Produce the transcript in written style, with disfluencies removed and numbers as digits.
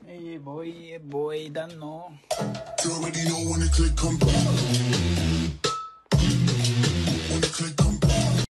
Hey boy, danou. You already know when the click come through.